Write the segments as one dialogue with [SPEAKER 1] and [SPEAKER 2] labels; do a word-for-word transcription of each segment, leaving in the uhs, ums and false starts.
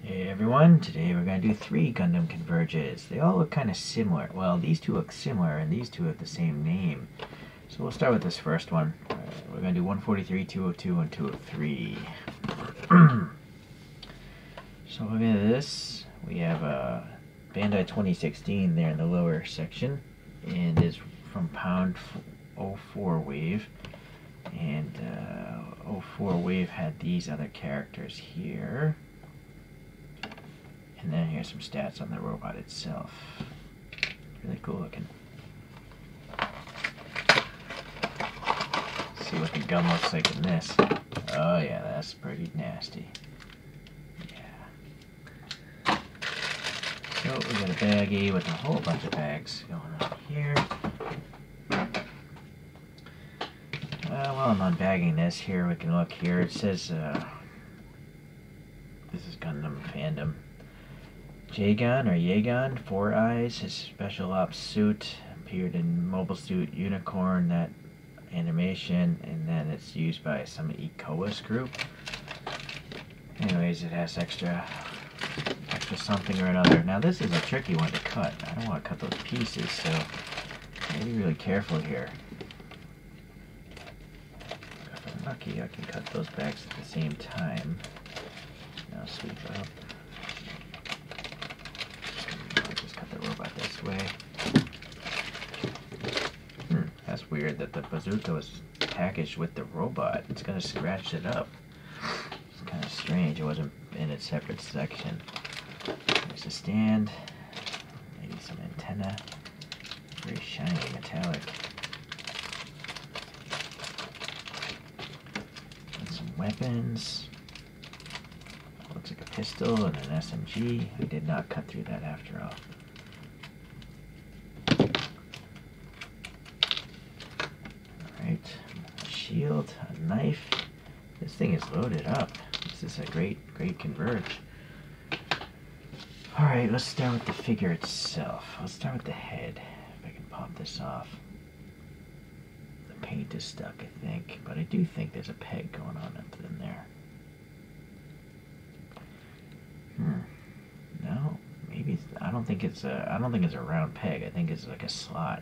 [SPEAKER 1] Hey everyone, today we're going to do three Gundam Converges. They all look kind of similar. Well, these two look similar and these two have the same name. So we'll start with this first one. Uh, we're going to do one forty-three, two oh two, and two oh three. So looking at this, we have uh, Bandai twenty sixteen there in the lower section. And is from Pound oh four Wave. And uh, oh four Wave had these other characters here. And then here's some stats on the robot itself. Really cool looking. Let's see what the gun looks like in this. Oh yeah, that's pretty nasty. Yeah. So we got a baggie with a whole bunch of bags going on here. Uh, while I'm unbagging this, here we can look here. It says, uh, this is Gundam Fandom. Jagon or Yagon, Four Eyes, his special ops suit appeared in Mobile Suit Unicorn, that animation, and then it's used by some ECOAS group. Anyways, it has extra extra something or another. Now this is a tricky one to cut. I don't want to cut those pieces, so I be really careful here. If I'm lucky, I can cut those bags at the same time. Now sweep up. Robot this way. Hmm, that's weird that the bazooka was packaged with the robot. It's gonna scratch it up. It's kind of strange. It wasn't in its separate section. There's a stand. Maybe some antenna. Very shiny, metallic. And some weapons. Looks like a pistol and an S M G. I did not cut through that after all. A shield, a knife. This thing is loaded up. This is a great, great Converge. Alright, let's start with the figure itself. Let's start with the head. If I can pop this off. The paint is stuck, I think. But I do think there's a peg going on up in there. Hmm. No, maybe it's, I don't think it's a. I don't think it's a round peg. I think it's like a slot.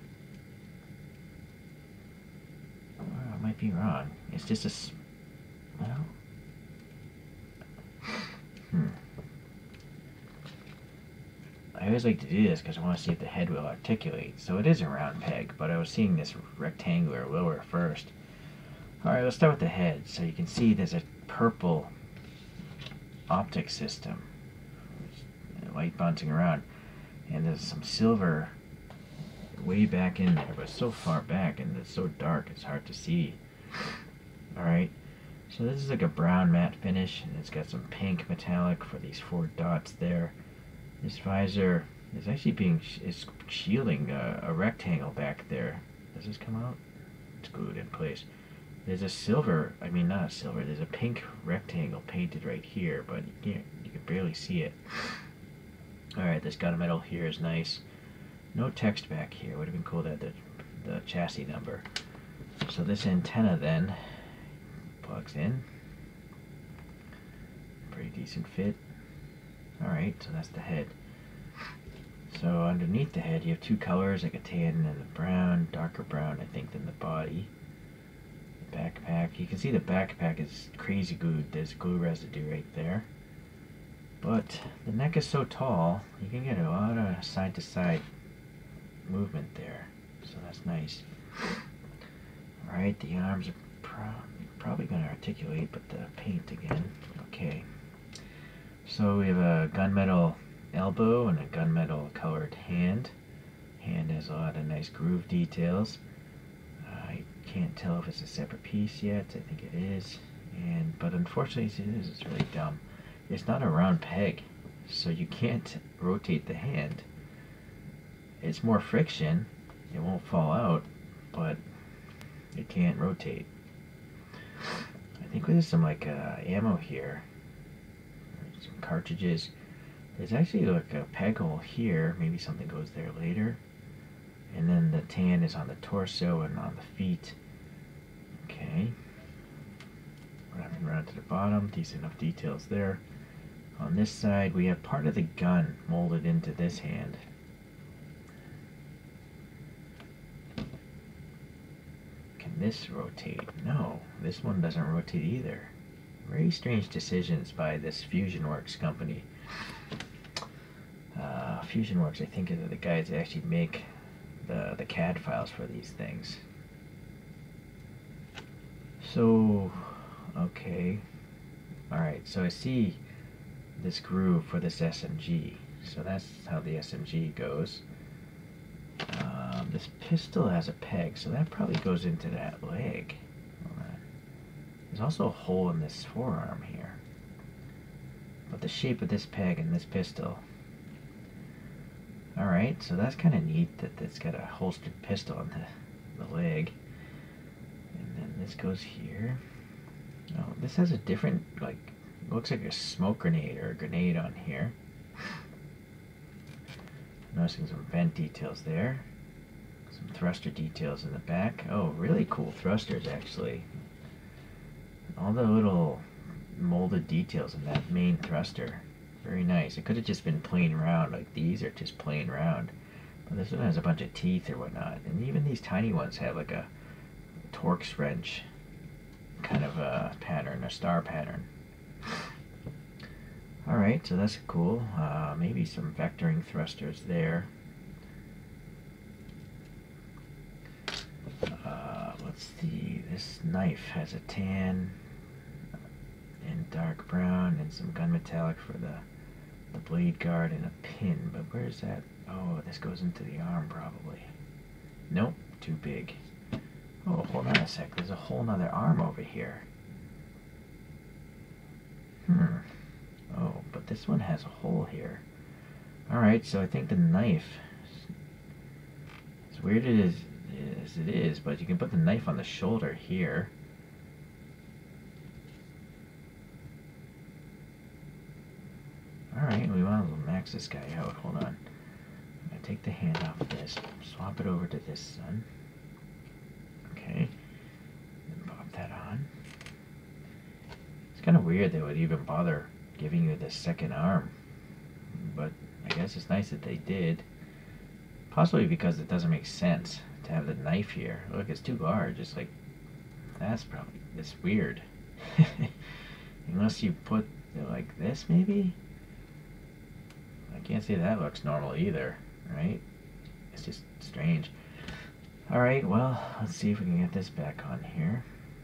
[SPEAKER 1] I might be wrong. It's just a, well, hmm. I always like to do this because I want to see if the head will articulate. So it is a round peg, but I was seeing this rectangular lower first. Alright, let's start with the head. So you can see there's a purple optic system. Light bouncing around. And there's some silver way back in there, but so far back and it's so dark it's hard to see. Alright, so this is like a brown matte finish and it's got some pink metallic for these four dots there. This visor is actually being is shielding a, a rectangle back there. Does this come out? It's glued in place. There's a silver, I mean not a silver, there's a pink rectangle painted right here, but you can't, you can barely see it. Alright, this gunmetal here is nice. No text back here. Would have been cool to have the, the chassis number. So this antenna then plugs in. Pretty decent fit. Alright, so that's the head. So underneath the head you have two colors, like a tan and a brown, darker brown I think than the body. The backpack. You can see the backpack is crazy glued. There's glue residue right there. But the neck is so tall, you can get a lot of side to side movement there, so that's nice. Alright, the arms are pro probably going to articulate, but the paint again. Okay, so we have a gunmetal elbow and a gunmetal colored hand. Hand has a lot of nice groove details. uh, I can't tell if it's a separate piece yet. I think it is, and but unfortunately it is. It's really dumb. It's not a round peg, so you can't rotate the hand. It's more friction, it won't fall out, but it can't rotate. I think there's some like uh, ammo here, some cartridges. There's actually like a peg hole here, maybe something goes there later. And then the tan is on the torso and on the feet. Okay. Wrapping around to the bottom, decent enough details there. On this side, we have part of the gun molded into this hand. Can this rotate? No, this one doesn't rotate either. Very strange decisions by this FusionWorks company. Uh, FusionWorks, I think, are the guys that actually make the, the C A D files for these things. So, okay. Alright, so I see this groove for this S M G. So that's how the S M G goes. Um, this pistol has a peg, so that probably goes into that leg. There's also a hole in this forearm here. But the shape of this peg and this pistol. Alright, so that's kind of neat that it's got a holstered pistol on the, the leg. And then this goes here. Oh, this has a different, like, looks like a smoke grenade or a grenade on here. Noticing some vent details there. Some thruster details in the back. Oh, really cool thrusters, actually. All the little molded details in that main thruster. Very nice. It could have just been plain round, like these are just plain round. But this one has a bunch of teeth or whatnot. And even these tiny ones have like a Torx wrench kind of a pattern, a star pattern. Alright, so that's cool. Uh, maybe some vectoring thrusters there. Uh, let's see, this knife has a tan and dark brown and some gun metallic for the, the blade guard and a pin. But where's that? Oh, this goes into the arm probably. Nope, too big. Oh, hold on a sec. There's a whole nother arm over here. Hmm. Oh, but this one has a hole here. Alright, so I think the knife, as weird it is, as it is, but you can put the knife on the shoulder here. Alright, we want to max this guy out. Hold on. I'm going to take the hand off of this, swap it over to this one. Okay, and pop that on. It's kind of weird they would even bother giving you the second arm, but I guess it's nice that they did. Possibly because it doesn't make sense to have the knife here. Look, it's too large. It's like, that's probably, it's weird. Unless you put it like this, maybe? I can't say that looks normal either, right? It's just strange. Alright, well, let's see if we can get this back on here.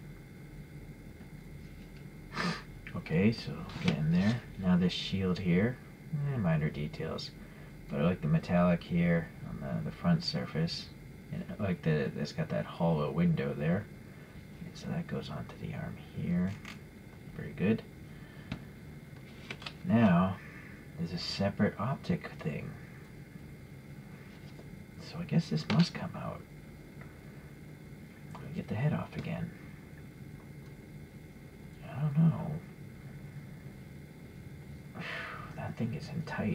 [SPEAKER 1] Okay, so getting there. Now this shield here, eh, minor details. But I like the metallic here on the, the front surface. And I like that it's got that hollow window there. And so that goes onto the arm here. Very good. Now, there's a separate optic thing. So I guess this must come out. Get the head off again. I don't know. That thing isn't tight.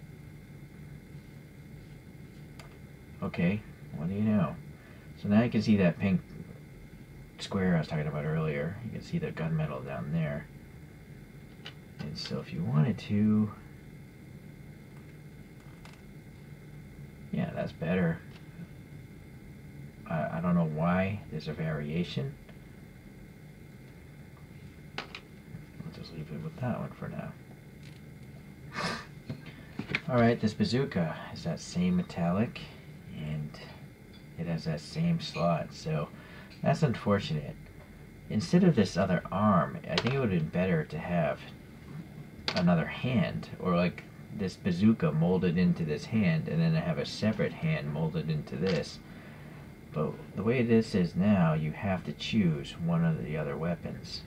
[SPEAKER 1] Okay, what do you know? So now you can see that pink square I was talking about earlier. You can see the gunmetal down there. And so if you wanted to... Yeah, that's better. I, I don't know why there's a variation. I'll just leave it with that one for now. Alright, this bazooka is that same metallic, and it has that same slot, so that's unfortunate. Instead of this other arm, I think it would have been better to have another hand, or like this bazooka molded into this hand, and then I have a separate hand molded into this. But the way this is now, you have to choose one of the other weapons.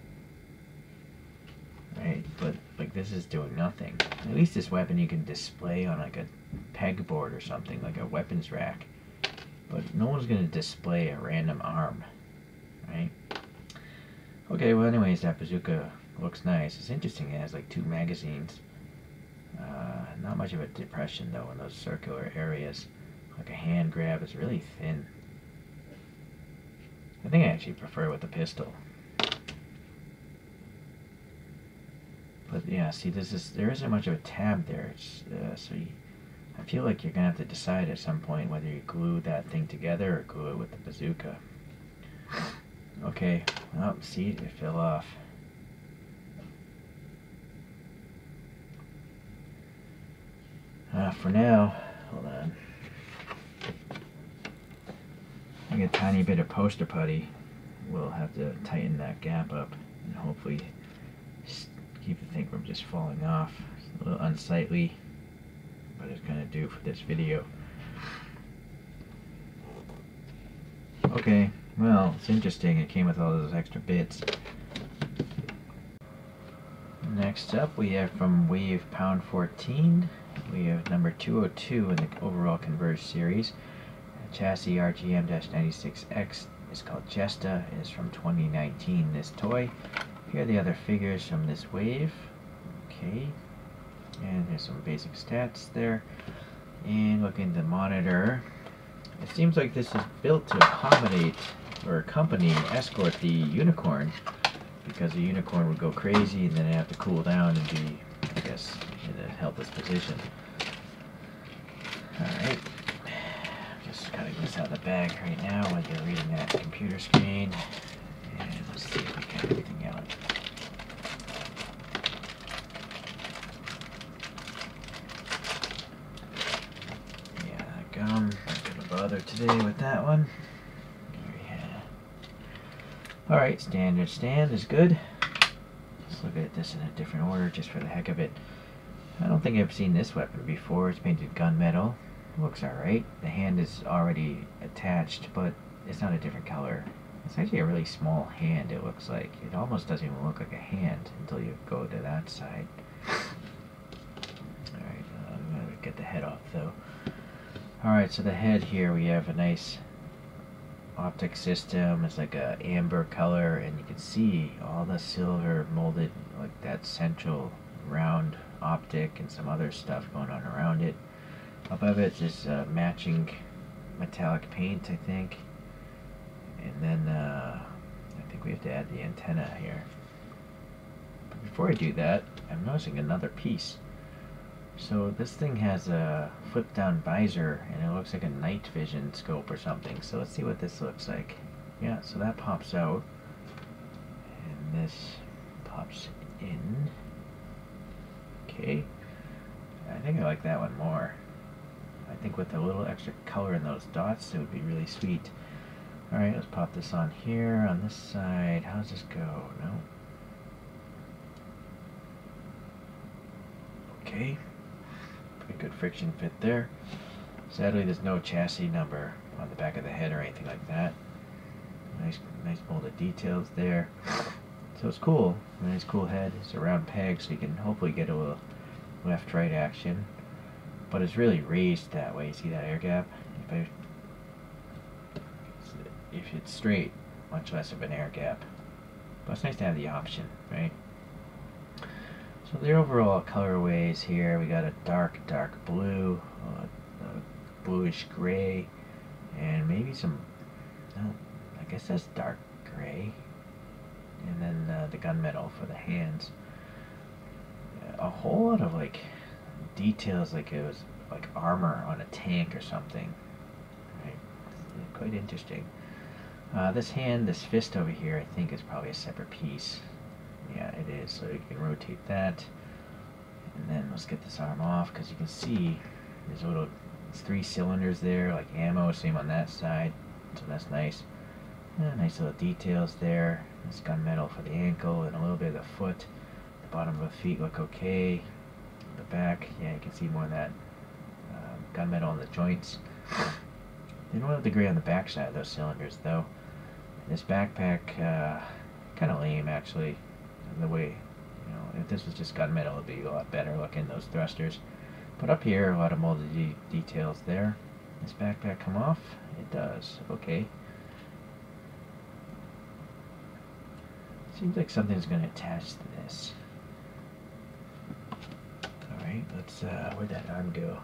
[SPEAKER 1] Right? But like this is doing nothing. At least this weapon you can display on like a pegboard or something, like a weapons rack. But no one's going to display a random arm. Right? Okay, well anyways, that bazooka looks nice. It's interesting, it has like two magazines. Uh, not much of a depression though in those circular areas. Like a hand grab is really thin. I think I actually prefer it with the pistol. But yeah, see, this is there isn't much of a tab there. It's, uh, so you, I feel like you're gonna have to decide at some point whether you glue that thing together or glue it with the bazooka. Okay, oh, see, it fell off. Uh, for now, hold on. I get a tiny bit of poster putty. We'll have to tighten that gap up and hopefully keep the thing from just falling off. It's a little unsightly, but it's gonna do for this video. Okay, well, it's interesting. It came with all those extra bits. Next up, we have from Wave Pound fourteen. We have number two oh two in the overall Converge series. Chassis R G M ninety-six X is called Jesta. It is from twenty nineteen, this toy. Here are the other figures from this wave. Okay, and there's some basic stats there. And looking at the monitor, it seems like this is built to accommodate or accompany and escort the unicorn, because the unicorn would go crazy and then it'd have to cool down and be, I guess, in a helpless position. Alright, just cutting this out of the bag right now while you're reading that computer screen. And let's see if we get everything out. Yeah, that gum, not gonna bother today with that one. Alright, standard stand is good. Let's look at this in a different order just for the heck of it. I don't think I've seen this weapon before. It's painted gunmetal. Looks alright. The hand is already attached, but it's not a different color. It's actually a really small hand, it looks like. It almost doesn't even look like a hand until you go to that side. Alright, uh, I'm going to get the head off though. Alright, so the head here, we have a nice optic system. It's like a amber color, and you can see all the silver molded, like that central round optic and some other stuff going on around it. Above it is uh, matching metallic paint, I think. And then uh, I think we have to add the antenna here. But before I do that, I'm noticing another piece. So this thing has a flip down visor, and it looks like a night vision scope or something. So let's see what this looks like. Yeah, so that pops out, and this pops in. Okay, I think I like that one more. I think with a little extra color in those dots, it would be really sweet. Alright, let's pop this on here. On this side, how does this go? No. Okay. Pretty good friction fit there. Sadly, there's no chassis number on the back of the head or anything like that. Nice, nice molded details there. So it's cool. Nice, cool head. It's a round peg, so you can hopefully get a little left-right action. But it's really raised that way. See that air gap? If, I, if it's straight, much less of an air gap. But it's nice to have the option, right? So the overall colorways here, we got a dark, dark blue, uh, a bluish gray, and maybe some, no, I guess that's dark gray. And then uh, the gunmetal for the hands. A whole lot of like details, like it was like armor on a tank or something. Right? It's quite interesting. Uh, this hand, this fist over here, I think is probably a separate piece. Yeah, it is. So you can rotate that, and then let's get this arm off, because you can see there's a little, it's three cylinders there, like ammo. Same on that side, so that's nice. Yeah, nice little details there. This gunmetal for the ankle and a little bit of the foot. The bottom of the feet look okay. The back, yeah, you can see more of that uh, gunmetal on the joints. They don't have the gray on the back side of those cylinders though. This backpack, uh, kind of lame actually. The way, you know, if this was just gunmetal, it'd be a lot better looking, those thrusters. But up here, a lot of molded de details there. This backpack come off? It does. Okay. Seems like something's going to attach to this. Alright, let's, uh, where'd that arm go?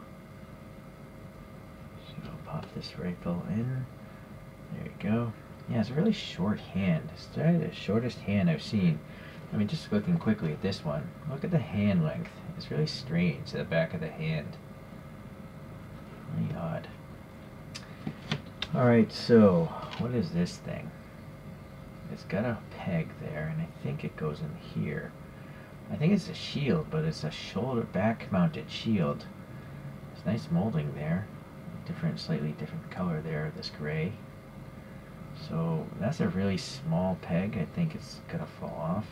[SPEAKER 1] So I'll pop this rifle in. There you go. Yeah, it's a really short hand. It's the shortest hand I've seen. I mean, just looking quickly at this one, look at the hand length. It's really strange, the back of the hand. Really odd. Alright, so, what is this thing? It's got a peg there, and I think it goes in here. I think it's a shield, but it's a shoulder back-mounted shield. It's nice molding there. Different, slightly different color there, this gray. So, that's a really small peg. I think it's gonna fall off.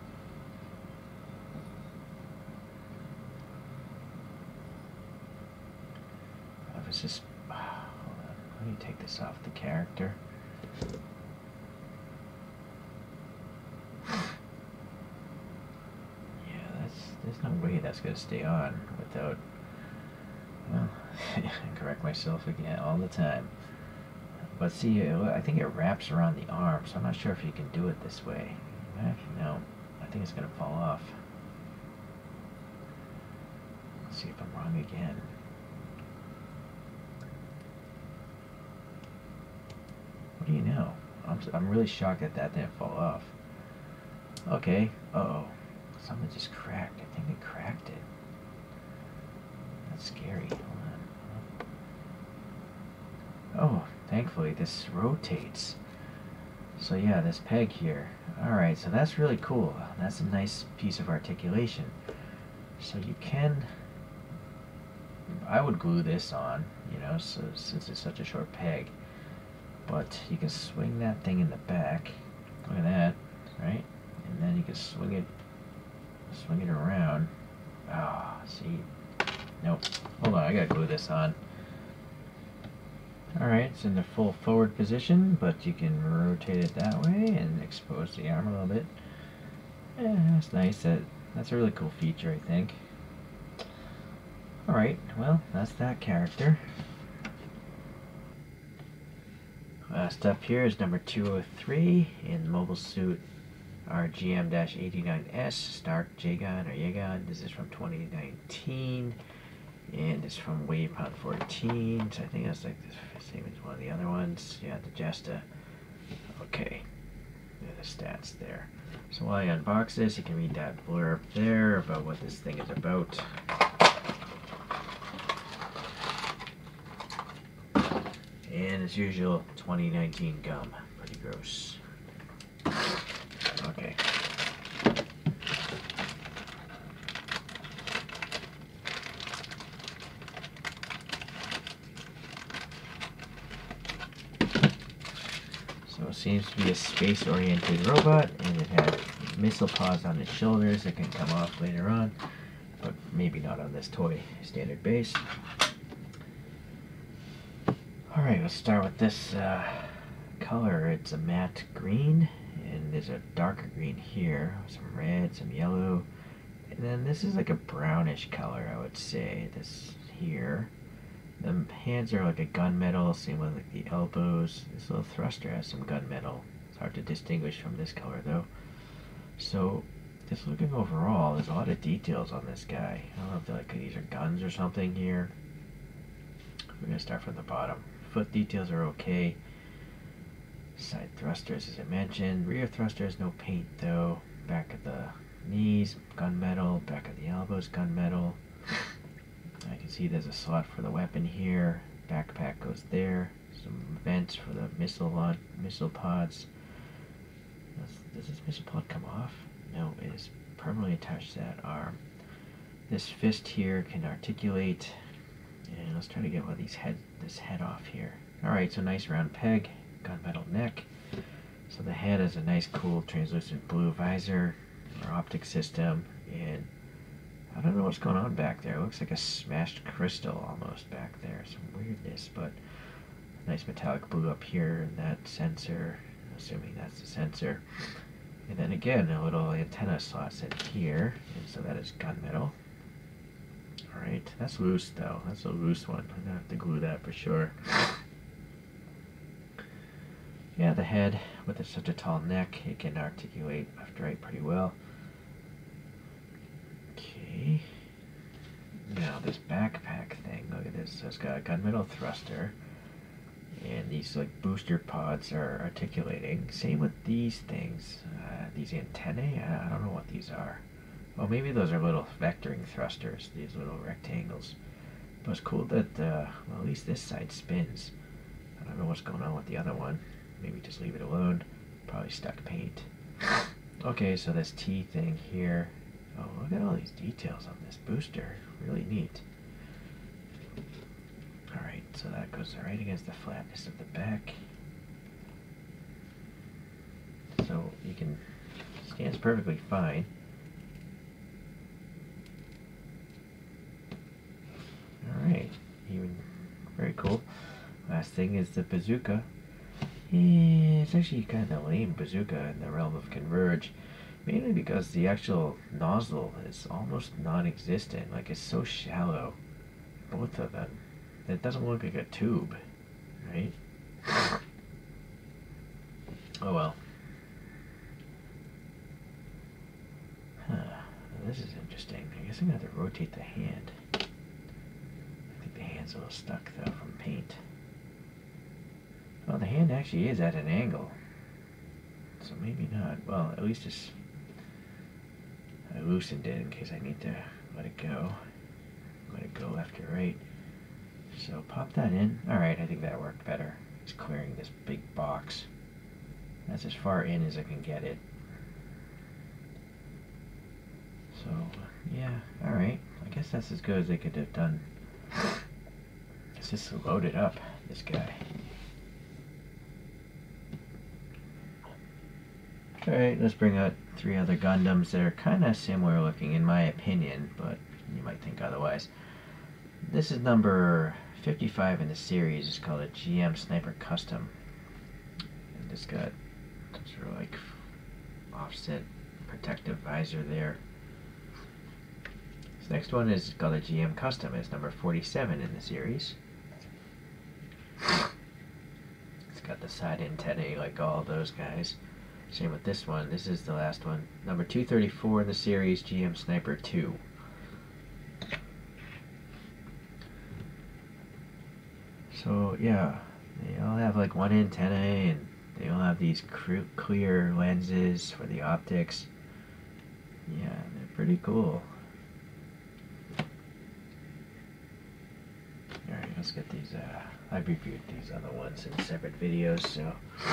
[SPEAKER 1] If it's just... hold on. Let me take this off the character. There's no way that's going to stay on without, well, I correct myself again all the time. But see, I think it wraps around the arm, so I'm not sure if you can do it this way. No, I think it's going to fall off. Let's see if I'm wrong again. What do you know? I'm, I'm really shocked that that didn't fall off. Okay, uh-oh. Something just cracked. I think it cracked it. That's scary. Hold on. Oh, thankfully this rotates. So yeah, this peg here. Alright, so that's really cool. That's a nice piece of articulation. So you can... I would glue this on, you know, so since it's such a short peg. But you can swing that thing in the back. Look at that, right? And then you can swing it Swing it around. Ah, oh, see. Nope. Hold on, I gotta glue this on. Alright, it's in the full forward position, but you can rotate it that way and expose the arm a little bit. Yeah, that's nice. That, that's a really cool feature, I think. Alright, well, that's that character. Last up here is number two oh three in Mobile Suit R G M eighty-nine S, Stark Jagon or Yagon. This is from twenty nineteen, and it's from Waypoint fourteen, so I think that's like the same as one of the other ones. Yeah, the Jesta. Okay, yeah, the stats there. So while you unbox this, you can read that blurb there about what this thing is about. And as usual, twenty nineteen gum. Pretty gross. Okay. So it seems to be a space-oriented robot, and it has missile pods on its shoulders that can come off later on, but maybe not on this toy, standard base. Alright, let's start with this uh, color. It's a matte green. And there's a darker green here, some red, some yellow, and then this is like a brownish color, I would say. This here, the hands are like a gunmetal, same with like the elbows. This little thruster has some gunmetal. It's hard to distinguish from this color though. So, just looking overall, there's a lot of details on this guy. I don't know if they're like these are guns or something here. We're gonna start from the bottom. Foot details are okay. Side thrusters, as I mentioned. Rear thrusters, no paint though. Back of the knees, gunmetal. Back of the elbows, gunmetal. I can see there's a slot for the weapon here. Backpack goes there. Some vents for the missile pod, missile pods. Does, does this missile pod come off? No, it is permanently attached to that arm. This fist here can articulate. And let's try to get one of these head, this head off here. Alright, so nice round peg. Gunmetal neck. So the head has a nice cool translucent blue visor or optic system, and I don't know what's going on back there. It looks like a smashed crystal almost back there. Some weirdness, but nice metallic blue up here and that sensor, assuming that's the sensor. And then again a little antenna slots in here, and so that is gunmetal. Alright, that's loose though. That's a loose one. I'm gonna have to glue that for sure. Yeah, the head, with such a tall neck, it can articulate left to right pretty well. Okay. Now this backpack thing, look at this. So it's got a gunmetal thruster, and these like booster pods are articulating. Same with these things. Uh, these antennae? I, I don't know what these are. Oh, maybe those are little vectoring thrusters, these little rectangles. But it's cool that, uh, well, at least this side spins. I don't know what's going on with the other one. Maybe just leave it alone. Probably stuck paint. Okay, so this T thing here. Oh, look at all these details on this booster. Really neat. Alright, so that goes right against the flatness of the back. So you can, stands perfectly fine. Alright, even very cool. Last thing is the bazooka. Yeah, it's actually kind of a lame bazooka in the realm of Converge, mainly because the actual nozzle is almost non-existent. Like, it's so shallow, both of them. It doesn't look like a tube, right? Oh well. Huh. This is interesting. I guess I'm gonna have to rotate the hand. I think the hand's a little stuck though from paint. Well, the hand actually is at an angle, so maybe not. Well, at least it's, I loosened it in case I need to let it go. Let it go left or right. So pop that in. Alright, I think that worked better. It's clearing this big box. That's as far in as I can get it. So, yeah, alright. I guess that's as good as they could have done. It's just loaded up, this guy. Alright, let's bring out three other Gundams that are kind of similar looking in my opinion, but you might think otherwise. This is number fifty-five in the series. It's called a G M Sniper Custom. And it's got sort of like offset protective visor there. This next one is called a G M Custom. It's number forty-seven in the series. It's got the side antennae like all those guys. Same with this one. This is the last one. Number two thirty-four in the series, G M Sniper two. So yeah, they all have like one antenna and they all have these clear lenses for the optics. Yeah, they're pretty cool. Alright, let's get these, uh, I've reviewed these other ones in separate videos, so.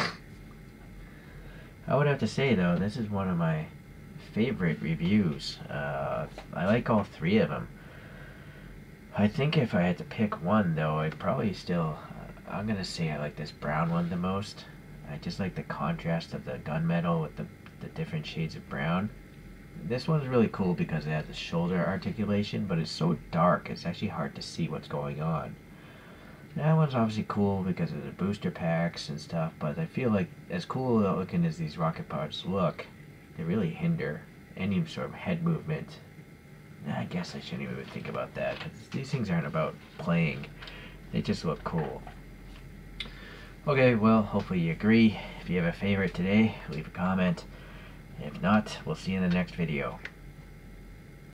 [SPEAKER 1] I would have to say though, this is one of my favorite reviews. Uh, I like all three of them. I think if I had to pick one though, I'd probably still, uh, I'm gonna say I like this brown one the most. I just like the contrast of the gunmetal with the, the different shades of brown. This one's really cool because it has the shoulder articulation, but it's so dark it's actually hard to see what's going on. That one's obviously cool because of the booster packs and stuff, but I feel like as cool looking as these rocket parts look, they really hinder any sort of head movement. I guess I shouldn't even think about that, because these things aren't about playing. They just look cool. Okay, well, hopefully you agree. If you have a favorite today, leave a comment. If not, we'll see you in the next video.